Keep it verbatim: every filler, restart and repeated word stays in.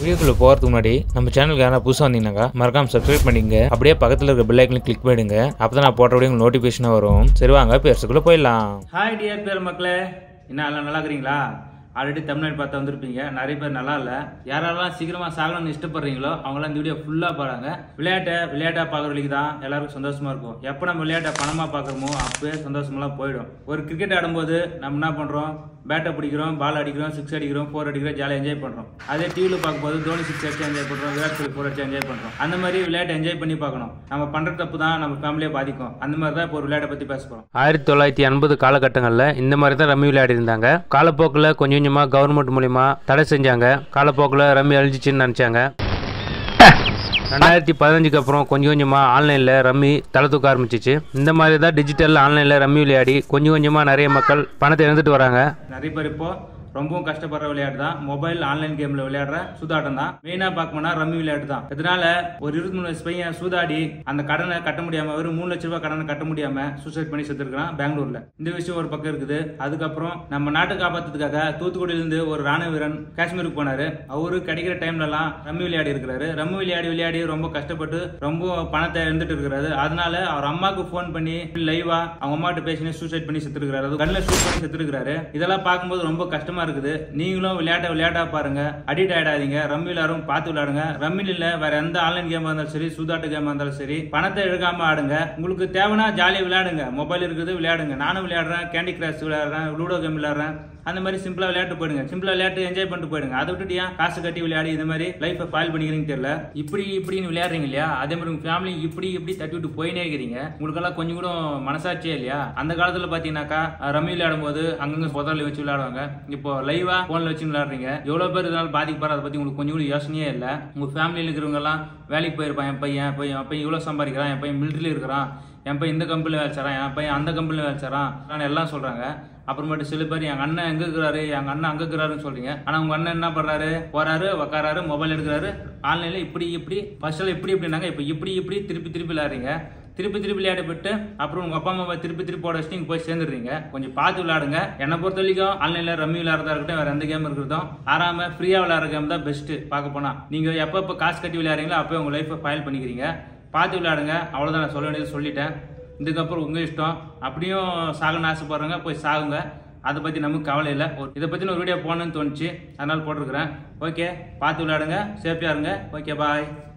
வீடியோக்குள்ள போறதுக்கு முன்னாடி நம்ம சேனலுக்கு யாரா புதுசா வந்தீங்கன்னாக்கா மறக்காம சப்ஸ்கிரைப் பண்ணிங்க. அப்படியே பக்கத்துல இருக்க பெல் ஐக்கனை கிளிக் பண்ணிடுங்க. அப்பதான் நான் போட்ட வீடியோ உங்களுக்கு நோட்டிபிகேஷனா வரும். சரி வாங்க பேசுக்குள்ள போயிடலாம். ஹாய் டியர் பேர் மக்களே, என்ன எல்லாம் நல்லா இருக்கிறீங்களா? ஆல்ரெடி தமிழ்நாடு பார்த்து வந்திருப்பீங்க. நிறைய பேர் நல்லா இல்லை. யாரெல்லாம் சீக்கிரமா சாகணும்னு இஷ்டப்படுறீங்களோ அவங்களாம் இந்த வீடியோ ஃபுல்லா பாருங்க. விளையாட்டை விளையாட்டா பாக்குறவங்களுக்கு தான் எல்லாருக்கும் சந்தோஷமா இருக்கும். எப்போ நம்ம விளையாட்டை பணமா பாக்குறோமோ அப்பவே சந்தோஷமெல்லாம் போயிடும். ஒரு கிரிக்கெட் ஆடும்போது நம்ம என்ன பண்றோம், பேட்டை பிடிக்கிறோம், பால் அடிக்கிறோம், சிக்ஸ் அடிக்கிறோம், ஃபோர் அடிக்கிறோம், ஜாலியாக என்ஜாய் பண்றோம். அதே டிவியில் பார்க்கும்போது தோனி சிக்ஸ் அடிச்சு என்ஜாய் பண்றோம், விராட் கோலி ஃபோர் அடிச்சு என்ஜாய் பண்றோம். அந்த மாதிரி விளையாட்டை என்ஜாய் பண்ணி பார்க்கணும். நம்ம பண்ற தப்பு தான் நம்ம ஃபேமிலியை பாதிக்கும். அந்த மாதிரி தான் இப்போ ஒரு விளையாட்டை பத்தி பேச போறோம். ஆயிரத்தி தொள்ளாயிரத்தி எண்பது காலகட்டங்களில் இந்த மாதிரி தான் ரம்மி விளையாடி இருந்தாங்க. காலப்போக்கில் கொஞ்சம் கொஞ்சமாக கவர்மெண்ட் மூலியமா தடை செஞ்சாங்க. காலப்போக்கில் ரம்மி அழிஞ்சிச்சுன்னு நினைச்சாங்க. ரெண்டாயிரத்தி பதினஞ்சுக்கு அப்புறம் கொஞ்சம் கொஞ்சமாக ஆன்லைனில் ரம்மி தலை தூக்க ஆரம்பிச்சிச்சு. இந்த மாதிரி தான் டிஜிட்டல் ஆன்லைனில் ரம்மி விளையாடி கொஞ்சம் கொஞ்சமாக நிறைய மக்கள் பணத்தை இழந்துட்டு வராங்க. நிறைய பேர் இப்போ ரொம்பவும் கஷ்டப்படுற விளையாட்டு தான் மொபைல் ஆன்லைன் கேம்ல விளையாடுற சூதாட்டம் தான். மெயினா பார்க்கணும்னா ரம்மி விளையாட்டு தான். இதனால ஒரு இருபத்தி மூணு வயசு பையன் சூதாடி அந்த கடனை கட்ட முடியாம வெறும் மூணு லட்சம் ரூபாய் கடனை கட்ட முடியாம சூசைட் பண்ணி செத்துருக்கான் பெங்களூர்ல. இந்த விஷயம் ஒரு பக்கம் இருக்குது. அதுக்கப்புறம் நம்ம நாட்டை காப்பாத்துறதுக்காக தூத்துக்குடியில இருந்து ஒரு ராணுவ வீரன் காஷ்மீருக்கு போனாரு. அவரு கிடைக்கிற டைம்ல எல்லாம் ரம்மி விளையாடி இருக்கிறாரு. ரம்மி விளையாடி விளையாடி ரொம்ப கஷ்டப்பட்டு ரொம்ப பணத்தை இழந்துட்டு இருக்கிறாரு. அதனால அவர் அம்மாவுக்கு போன் பண்ணி லைவா அவங்க அம்மாட்ட பேசி சூசைட் பண்ணி செத்துருக்காரு. கண்ணில் ஷூட் பண்ணி செத்துருக்காரு. இதெல்லாம் பார்க்கும்போது ரொம்ப கஷ்டமா இருக்குது. நீங்களும் விளையாட்ட விளையாட்டா பாருங்க, அடிக்ட் ஆயிடாதீங்க. ரம்மி விளையாடும் பார்த்து விளையாடுங்க. ரம்மில் இல்ல வேற எந்த ஆன்லைன் கேமா இருந்தாலும் சரி, சூதாட்ட கேமா இருந்தாலும் சரி, பணத்தை இழக்காம ஆடுங்க. உங்களுக்கு தேவைன்னா ஜாலியா விளையாடுங்க. மொபைல் இருக்குது விளையாடுங்க. நானும் விளையாடுறேன், கேண்டி கிராஷ் விளையாடுறேன், லூடோ கேம் விளையாடுறேன். அந்த மாதிரி சிம்பிளா விளையாட்டு போயிடுங்க. சிம்பிளா விளையாட்டு என்ஜாய் பண்ணிட்டு போயிடுங்க. அதை விட்டுட்டு ஏன் காசு கட்டி விளையாடி இந்த மாதிரி லைஃபை ஃபைல் பண்ணிக்கிறீங்கன்னு தெரியல. இப்படி இப்படின்னு விளையாடுறீங்க இல்லையா, அதே மாதிரி உங்க ஃபேமிலி இப்படி இப்படி தட்டி விட்டு போயினே இருக்கிறீங்க. உங்களுக்கெல்லாம் கொஞ்சம் கூட மனசாட்சியே இல்லையா? அந்த காலத்துல பாத்தீங்கன்னாக்கா ரம்மி விளையாடும் போது அங்கங்க புதர்ல வச்சு விளையாடுவாங்க. இப்போ லைவா போன்ல வச்சு விளையாடுறீங்க. எவ்வளவு பேர் இதனால பாதிக்கப்படுற அதை பத்தி உங்களுக்கு கொஞ்சம் கூட யோசனையே இல்லை. உங்க ஃபேமிலியில் இருக்கிறவங்க எல்லாம் வேலைக்கு போயிருப்பான். என் பையன் என் பையன் என் பையன் இவ்வளவு சம்பாதிக்கிறான், என் பையன் மிலிட்டரியில் இருக்கிறான், என் பையன் இந்த கம்பெனியில் வேலை செய்றான், என் பையன் அந்த கம்பெனியில் வேலை செய்றான் எல்லாம் சொல்றாங்க. அப்புறமேட்டு சில பேர் எங்க அண்ணன் எங்க இருக்கிறாரு, எங்க அண்ணன் அங்க இருக்கிறாருன்னு சொல்றீங்க. ஆனா உங்க அண்ணன் என்ன பண்றாரு, போறாரு, உக்காராரு, மொபைல் எடுக்கிறாரு, ஆன்லைன்ல இப்படி இப்படி ஃபர்ஸ்ட்ல இப்படி இப்படினாங்க, இப்ப இப்படி இப்படி திருப்பி திருப்பி விளையாடுறீங்க. திருப்பி திருப்பி விளையாடப்பட்டு அப்புறம் உங்க அப்பா அம்மா திருப்பி திருப்பி போட வச்சு நீங்க போய் சேர்ந்துடுறீங்க. கொஞ்சம் பார்த்து விளையாடுங்க. என்னை பொறுத்த வரைக்கும் ஆன்லைன்ல ரம்மி விளையாடுறதா இருக்கட்டும், வேற எந்த கேம் இருக்கட்டும், ஆறாம ஃப்ரீயா விளையாடுற கேம் தான் பெஸ்ட். பார்க்க போனா நீங்க எப்ப எப்ப காசு கட்டி விளையாடுறீங்களோ அப்போ உங்க லைஃபை ஃபைல் பண்ணிக்கிறீங்க. பார்த்து விளையாடுங்க. அவ்வளவுதான், நான் சொல்ல வேண்டியது சொல்லிட்டேன். இதுக்கப்புறம் உங்க இஷ்டம். அப்படியும் சாகணும்னு ஆசைப்படுறவங்க போய் சாகுங்க. அதை பத்தி நமக்கு கவலை இல்லை. இதை பத்தி ஒரு வீடியோ போடணும்னு தோணுச்சு, அதனால போட்டிருக்கிறேன். ஓகே, பார்த்து விளையாடுங்க, சேஃப்டியா இருங்க. ஓகே, பாய்.